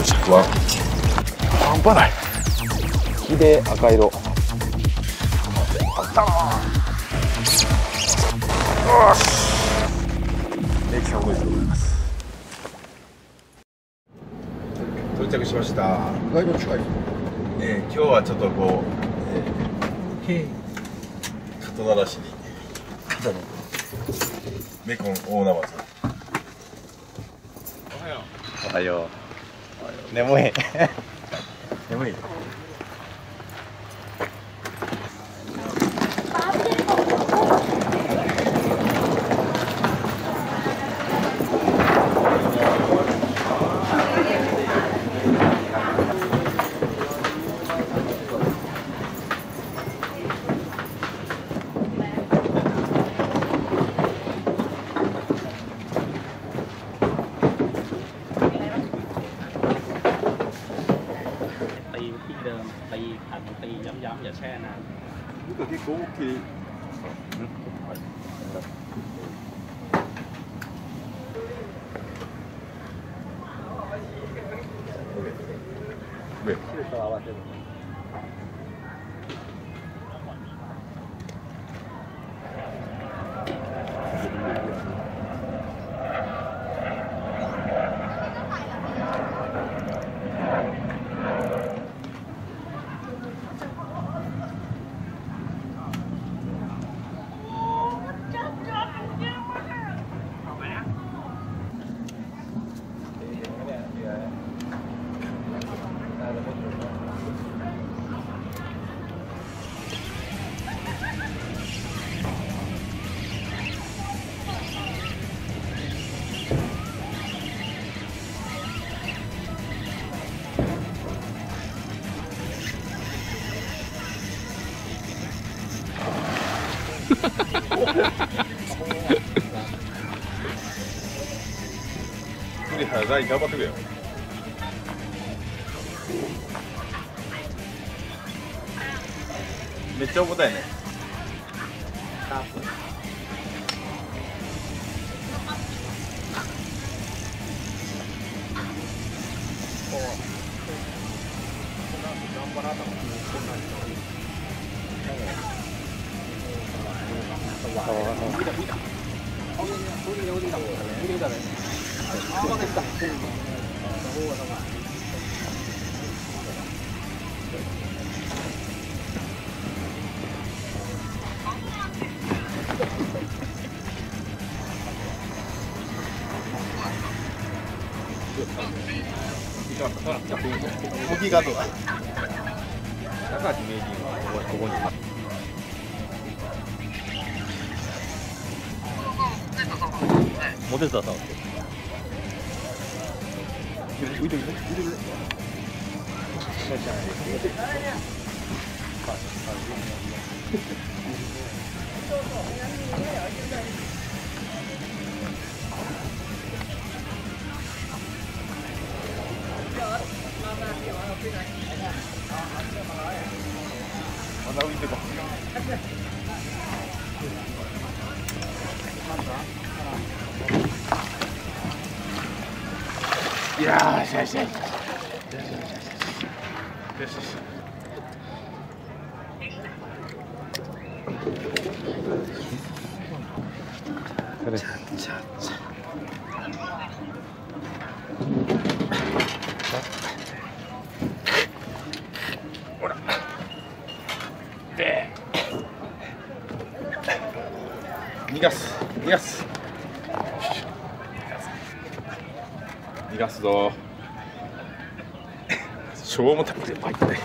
着は半端ない。 木で赤色。 あったな。よし。駅150でございます。到着しました。 意外と近い。 今日はちょっとこう、肩慣らしにメコン大ナマズ。おはよう。 おはよう。眠い。眠い。 ตีขันตีย้ำๆอย่าแช่นานนี่ก็ที่กูที่เบ็ดชื่อตัวว่าชื่อ栗原大頑張ってくれよ。めっちゃ重たいね。大きいガードだ。高橋名人はここに。モテたさん。浮いてる。まだ浮いてこ。いやー、しゃしゃ。よし。これ。ほら。で。逃がすぞ。しょうもたっぷり入ってない。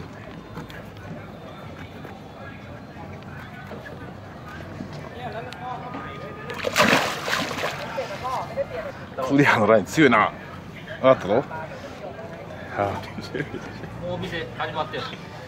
クリアのライン強いな。あったぞ。 もう店始まってる。